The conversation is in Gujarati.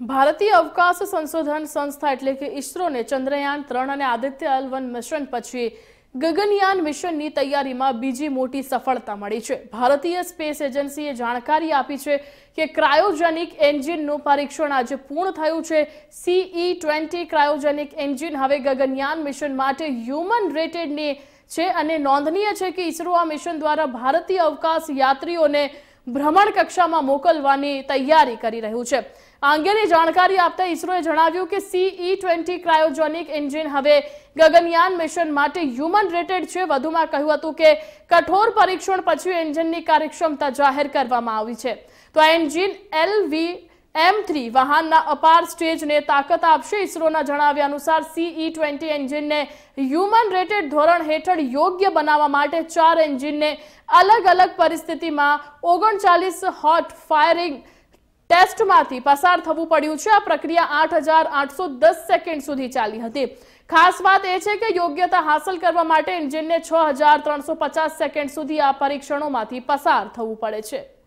ભારતીય અવકાશ સંશોધન સંસ્થા એટલે કે ઇસરોને ચંદ્રયાન-3 અને આદિત્ય-L1 મિશન પછી ગગનયાન મિશનની તૈયારીમાં બીજી મોટી સફળતા મળી છે। ભારતીય સ્પેસ એજન્સીએ જાણકારી આપી છે કે ક્રાયોજેનિક એન્જિનનું પરીક્ષણ આજે પૂર્ણ થયું છે। CE-20 ક્રાયોજેનિક એન્જિન હવે ગગનયાન મિશન માટે હ્યુમન રેટેડની છે અને નોંધનીય છે કે ઇસરો આ મિશન દ્વારા ભારતીય અવકાશ યાત્રીઓને ભ્રમણ કક્ષામાં મોકલવાની તૈયારી કરી રહ્યું છે। આ અંગેની જાણકારી આપતા ઇસરોએ જણાવ્યું કે CE-20 ક્રાયોજેનિક એન્જિન હવે ગગનયાન મિશન માટે હ્યુમન રેટેડ છે। વધુમાં કહ્યું હતું કે કઠોર પરીક્ષણ પછી એન્જિનની કાર્યક્ષમતા જાહેર કરવામાં આવી છે। તો આ એન્જિન LV-M3 વાહનના અપાર સ્ટેજને તાકાત આપશે। ઇસરોના જણાવ્યા અનુસાર CE-20 એન્જિનને હ્યુમન રેટેડ ધોરણ હેઠળ યોગ્ય બનાવવા માટે 4 એન્જિનને અલગ અલગ પરિસ્થિતિમાં 39 હોટ ફાયરિંગ ટેસ્ટમાંથી પસાર થવું પડ્યું છે। આ પ્રક્રિયા 8810 સેકન્ડ સુધી ચાલી હતી। ખાસ વાત એ છે કે યોગ્યતા હાંસલ કરવા માટે એન્જિનને 6350 સેકન્ડ સુધી આ પરીક્ષણોમાંથી પસાર થવું પડે છે।